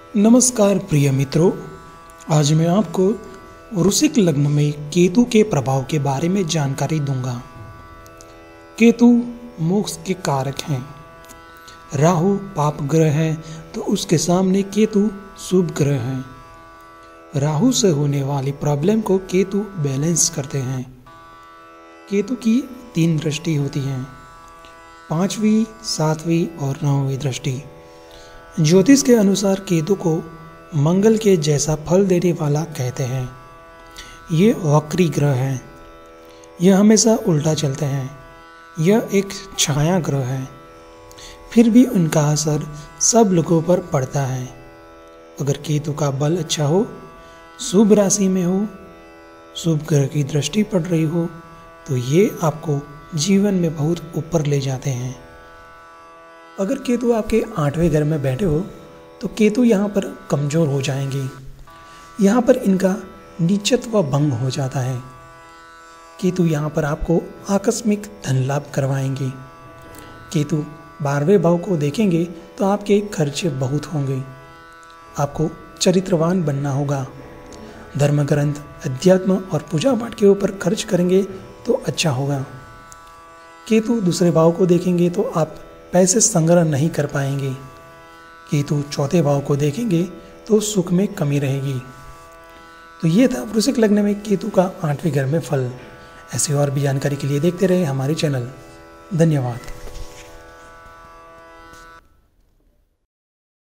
नमस्कार प्रिय मित्रों, आज मैं आपको वृश्चिक लग्न में केतु के प्रभाव के बारे में जानकारी दूंगा। केतु मोक्ष के कारक हैं। राहु पाप ग्रह है तो उसके सामने केतु शुभ ग्रह है। राहु से होने वाली प्रॉब्लम को केतु बैलेंस करते हैं। केतु की 3 दृष्टि होती हैं, 5वीं, 7वीं और 9वीं दृष्टि। ज्योतिष के अनुसार केतु को मंगल के जैसा फल देने वाला कहते हैं। ये वक्री ग्रह हैं। यह हमेशा उल्टा चलते हैं। यह एक छाया ग्रह है, फिर भी उनका असर सब लोगों पर पड़ता है। अगर केतु का बल अच्छा हो, शुभ राशि में हो, शुभ ग्रह की दृष्टि पड़ रही हो, तो ये आपको जीवन में बहुत ऊपर ले जाते हैं। अगर केतु आपके 8वें घर में बैठे हो तो केतु यहाँ पर कमज़ोर हो जाएंगे। यहाँ पर इनका नीचत्व भंग हो जाता है। केतु यहाँ पर आपको आकस्मिक धन लाभ करवाएंगे। केतु 12वें भाव को देखेंगे तो आपके खर्चे बहुत होंगे। आपको चरित्रवान बनना होगा। धर्म ग्रंथ, अध्यात्म और पूजा पाठ के ऊपर खर्च करेंगे तो अच्छा होगा। केतु दूसरे भाव को देखेंगे तो आप पैसे संग्रह नहीं कर पाएंगे। केतु चौथे भाव को देखेंगे तो सुख में कमी रहेगी। तो ये था वृश्चिक लग्न में केतु का 8वें घर में फल। ऐसी और भी जानकारी के लिए देखते रहे हमारे चैनल। धन्यवाद।